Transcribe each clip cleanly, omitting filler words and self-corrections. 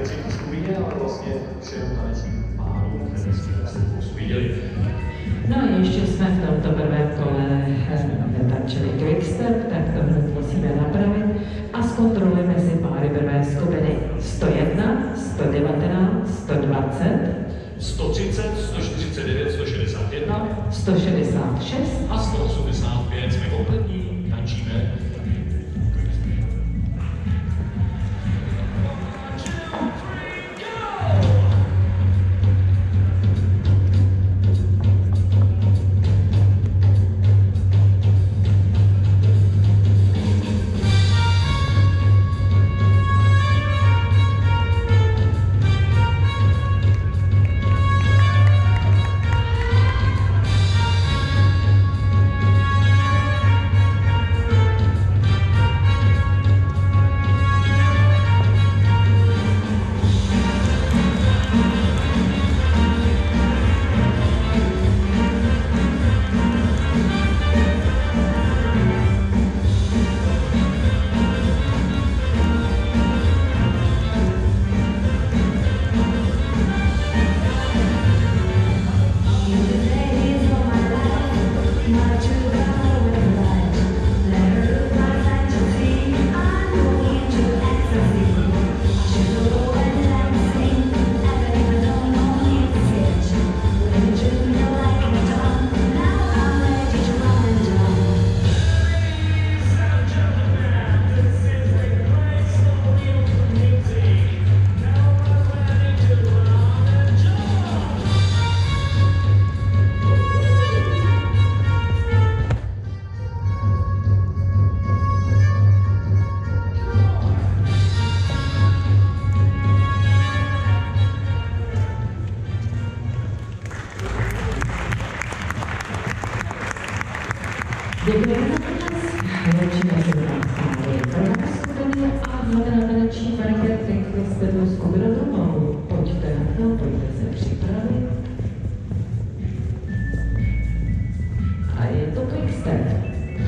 specificky skupině, ale vlastně všem tanečním párům, které jsme viděli. No a ještě jsme v tomto prvém kole netančili quickstep, tak to hned musíme napravit a zkontrolujeme si páry prvé skupiny 101, 119, 120, 130, 149, 161, 166 a 185. Jsme kompletní, tančíme. Děkujeme za dnes. Začíná se vám páry prvá skupiny a hlavná taneční parket quickstepu skupina domů. Pojďte na to, pojďte se připravit. A je to quickstep.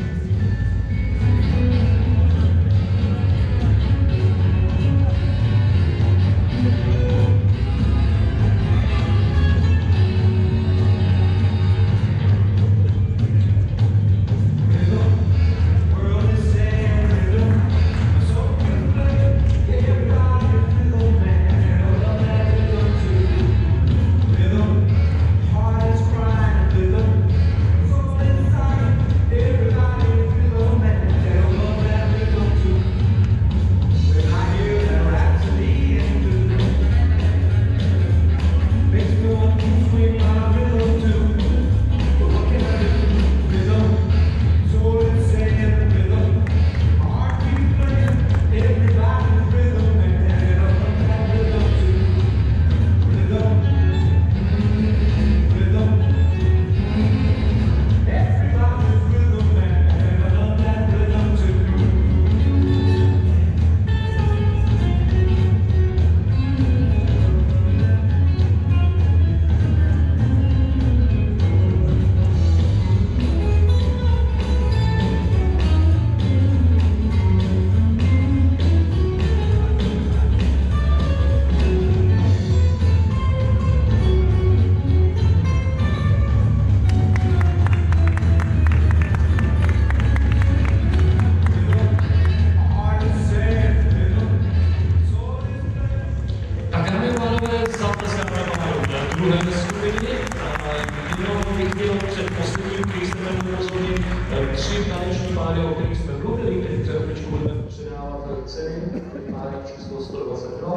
Tři taneční páry, o kterých jsme mluvili, teď za chvíličku budeme předávat ceny, páry číslo 122,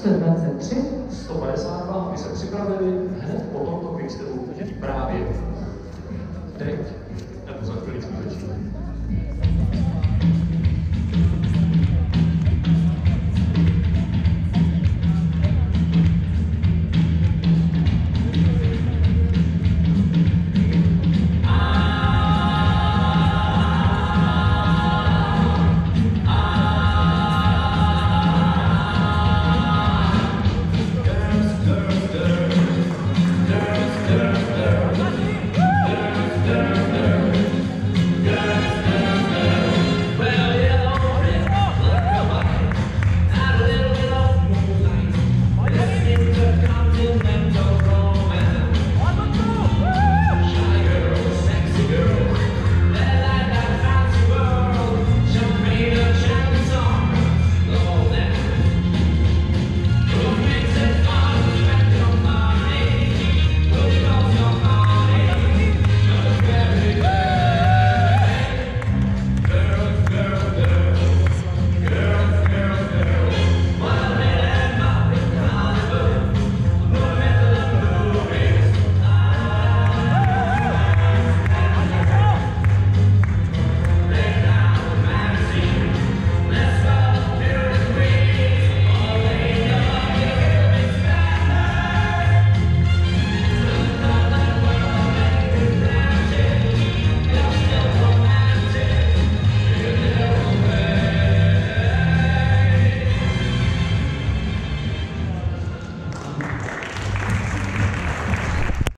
123, 152, my se připravili hned po tomto quickstepu, právě teď, nebo za chvíličku začínáme.